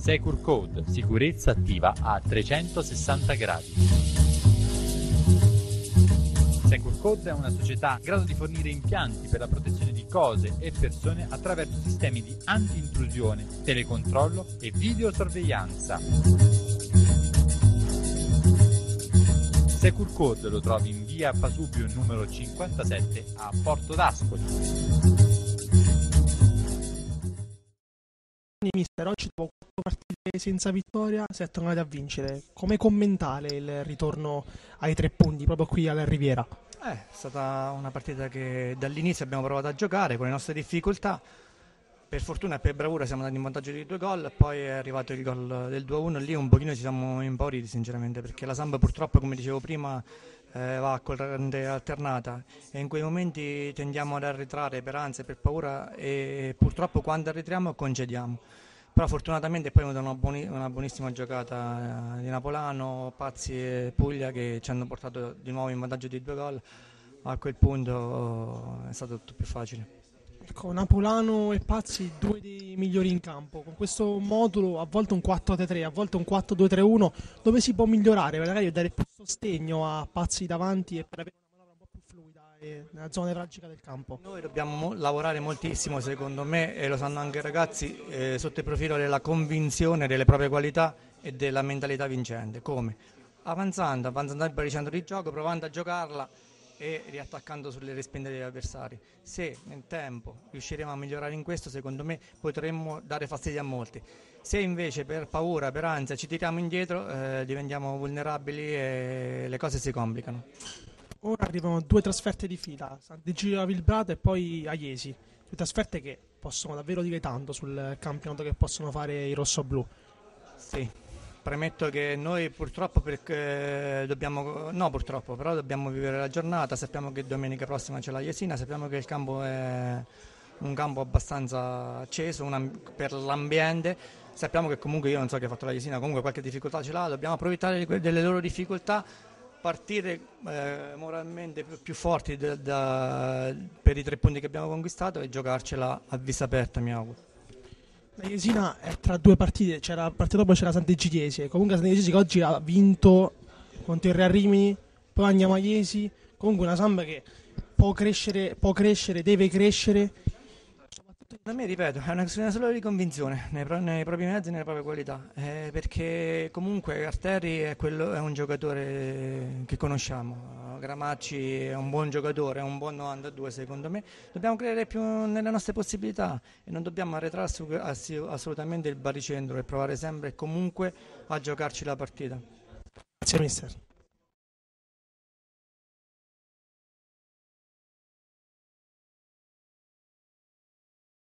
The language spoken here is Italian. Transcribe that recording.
Secure Code, sicurezza attiva a 360 gradi. Secure Code è una società in grado di fornire impianti per la protezione di cose e persone attraverso sistemi di anti-intrusione, telecontrollo e videosorveglianza. Secure Code lo trovi in via Pasubio numero 57 a Porto d'Ascoli. Mister, oggi dopo 4 partite senza vittoria siete tornati a vincere. Come commentare il ritorno ai 3 punti proprio qui alla Riviera? È stata una partita che dall'inizio abbiamo provato a giocare con le nostre difficoltà. Per fortuna e per bravura siamo andati in vantaggio di 2 gol, poi è arrivato il gol del 2-1, lì un pochino ci siamo impauriti sinceramente, perché la Samp purtroppo, come dicevo prima, va a corrente alternata e in quei momenti tendiamo ad arretrare per ansia e per paura e purtroppo quando arretriamo concediamo. Però fortunatamente poi è venuta una buonissima giocata di Napolano, Pazzi e Puglia che ci hanno portato di nuovo in vantaggio di 2 gol. A quel punto è stato tutto più facile. Ecco, Napolano e Pazzi, 2 dei migliori in campo. Con questo modulo, a volte un 4-3-3, a volte un 4-2-3-1, dove si può migliorare? Magari dare più sostegno a Pazzi davanti e per avere una manovra un po' più fluida nella zona nevralgica del campo. Noi dobbiamo lavorare moltissimo, secondo me, e lo sanno anche i ragazzi, sotto il profilo della convinzione delle proprie qualità e della mentalità vincente. Come? Avanzando al baricentro di gioco, provando a giocarla e riattaccando sulle respinte degli avversari. Se nel tempo riusciremo a migliorare in questo, secondo me potremmo dare fastidio a molti. Se invece per paura, per ansia ci tiriamo indietro, diventiamo vulnerabili e le cose si complicano. Ora arrivano 2 trasferte di fila, Sant'Egidio Vilbrado e poi Aiesi. 2 trasferte che possono davvero dire tanto sul campionato che possono fare i rossoblù. Sì. Premetto che noi purtroppo però dobbiamo vivere la giornata, sappiamo che domenica prossima c'è la Jesina, sappiamo che il campo è un campo abbastanza acceso per l'ambiente, sappiamo che comunque io non so chi ha fatto la Jesina, comunque qualche difficoltà ce l'ha, dobbiamo approfittare delle loro difficoltà, partire moralmente più forti per i 3 punti che abbiamo conquistato e giocarcela a vista aperta, mi auguro. La Jesina è tra 2 partite, la partita dopo c'era Sant'Egidiese, comunque Sant'Egidiese che oggi ha vinto contro il Real Rimini, poi andiamo a Iesi, comunque una Samp che può crescere, deve crescere. Da me, ripeto, è una questione solo di convinzione nei propri mezzi e nelle proprie qualità, perché comunque Arteri è un giocatore che conosciamo, Gramacci è un buon giocatore, è un buon 92 secondo me, dobbiamo credere più nelle nostre possibilità e non dobbiamo arretrare assolutamente il baricentro e provare sempre e comunque a giocarci la partita. Grazie mister.